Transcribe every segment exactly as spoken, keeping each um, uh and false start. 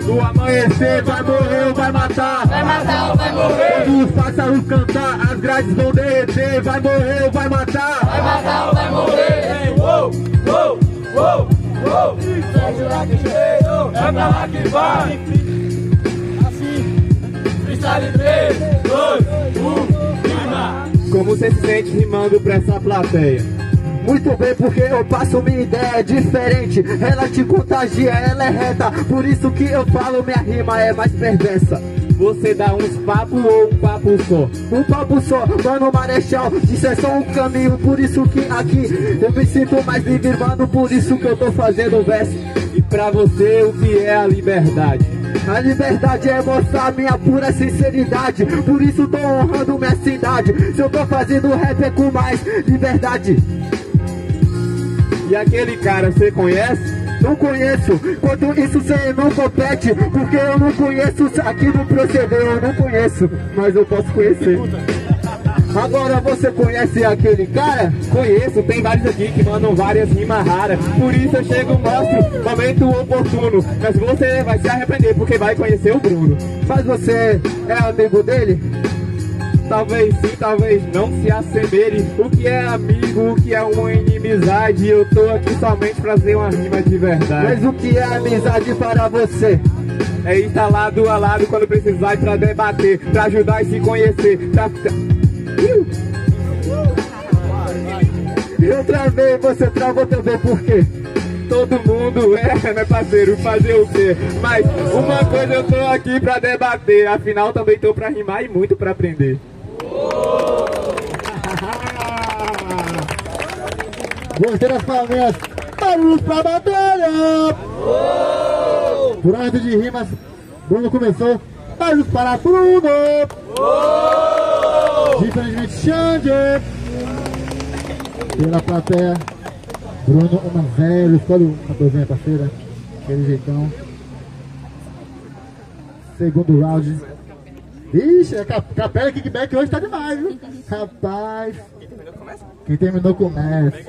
No amanhecer vai morrer ou vai matar? Vai matar ou vai morrer? Quando os pássaros cantar, as grades vão derreter. Vai morrer ou vai matar? Vai matar ou vai morrer? Uou, uou, uou, uou. Sérgio Laqueiro, é pra lá que vai. Assim, freestyle três, dois, um, rima. Como você se sente rimando pra essa plateia? Muito bem, porque eu passo minha ideia diferente. Ela te contagia, ela é reta. Por isso que eu falo, minha rima é mais perversa. Você dá uns papos ou um papo só? Um papo só, mano Marechal. Isso é só um caminho, por isso que aqui eu me sinto mais livre, mano. Por isso que eu tô fazendo o verso. E pra você, o que é a liberdade? A liberdade é mostrar minha pura sinceridade. Por isso tô honrando minha cidade. Se eu tô fazendo rap é com mais liberdade. E aquele cara, você conhece? Não conheço, quanto isso cê não compete. Porque eu não conheço, aqui no proceder eu não conheço. Mas eu posso conhecer. Agora você conhece aquele cara? Conheço, tem vários aqui que mandam várias rimas raras. Por isso eu chego e mostro, momento oportuno. Mas você vai se arrepender porque vai conhecer o Bruno. Mas você é amigo dele? Talvez sim, talvez não se assemelhe. O que é amigo, o que é uma inimizade? Eu tô aqui somente pra fazer uma rima de verdade. Mas o que é amizade para você? É estar lado a lado quando precisar e pra debater, pra ajudar e se conhecer, pra... Eu travei, você travou também, por quê? Todo mundo é, meu parceiro, fazer o quê? Mas uma coisa eu tô aqui pra debater, afinal também tô pra rimar e muito pra aprender. Gostei das palminhas. Barulhos pra batalha! Por ordem de rimas, Bruno começou. Barulhos para Bruno! Diferentemente, Xande! Pela plateia, Bruno um a zero. Escolhe uma coisinha, parceira. Aquele jeitão. Segundo round. Ixi, a capela kickback hoje tá demais, viu? Rapaz. Quem terminou começa.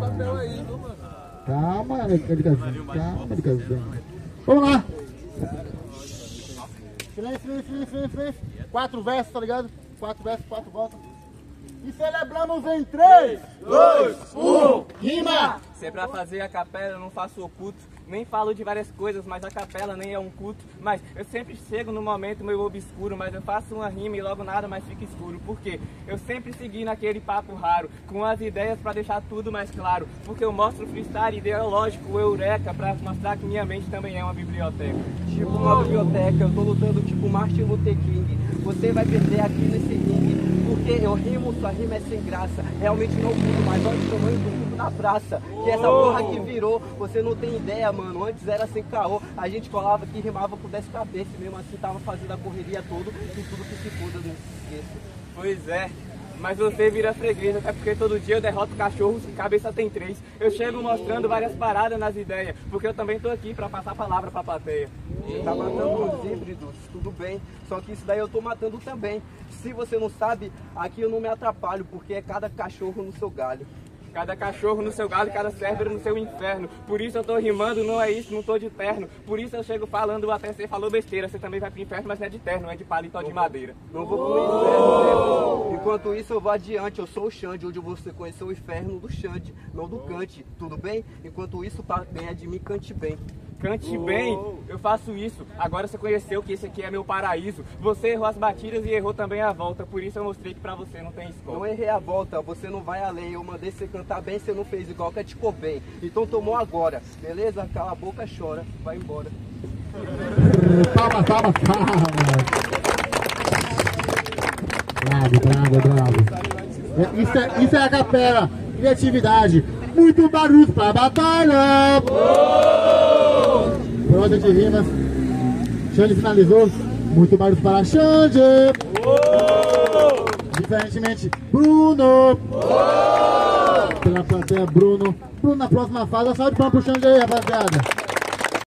Calma, Licazinho. Calma, Licazinho. Vamos lá. Silêncio, silêncio, silêncio, silêncio. Quatro versos, tá ligado? Quatro versos, quatro voltas. E celebramos em três, dois, um, rima! Se é pra fazer a capela, eu não faço oculto. Nem falo de várias coisas, mas a capela nem é um culto. Mas eu sempre chego no momento meio obscuro, mas eu faço uma rima e logo nada mais fica escuro. Por quê? Eu sempre segui naquele papo raro, com as ideias pra deixar tudo mais claro. Porque eu mostro o freestyle ideológico, o eureka, pra mostrar que minha mente também é uma biblioteca. Tipo uma biblioteca, eu tô lutando tipo Martin Luther King. Você vai perder aqui nesse ringue. Porque eu rimo, sua rima é sem graça. Realmente não mundo, mas olha o tamanho do mundo na praça. Que essa porra que virou, você não tem ideia, mano. Antes era sem caô. A gente colava aqui, rimava com dez cabeças. Mesmo assim tava fazendo a correria toda. E tudo que se foda, não se esqueça. Pois é. Mas você vira freguês, até porque todo dia eu derroto cachorros que cabeça tem três. Eu chego mostrando várias paradas nas ideias, porque eu também tô aqui pra passar a palavra pra plateia. Você tá matando os híbridos, tudo bem. Só que isso daí eu tô matando também. Se você não sabe, aqui eu não me atrapalho, porque é cada cachorro no seu galho. Cada cachorro no seu galho, cada cérebro no seu inferno. Por isso eu tô rimando, não é isso, não tô de terno. Por isso eu chego falando, até você falou besteira. Você também vai pro inferno, mas não é de terno, não é de paletó de madeira. Não vou pro inferno, né? Enquanto isso eu vou adiante, eu sou o Xande, onde você conheceu o inferno do Xande, não do Cante, tudo bem? Enquanto isso, pra ganhar de mim, cante bem. Cante bem, eu faço isso. Agora você conheceu que esse aqui é meu paraíso. Você errou as batidas e errou também a volta. Por isso eu mostrei que pra você não tem escola. Não errei a volta, você não vai além. Eu mandei você cantar bem, você não fez igual que ficou bem. Então tomou agora, beleza? Cala a boca, chora, vai embora. Palma, palma, palma. Bravo, bravo, bravo. Isso é, isso é a capela, criatividade. Muito barulho pra batalha. Por ordem de rimas, Xande finalizou. Muito barulho para Xande. Diferentemente, Bruno. Pela plateia, Bruno. Bruno na próxima fase. Salve de palmas pro Xande aí, rapaziada.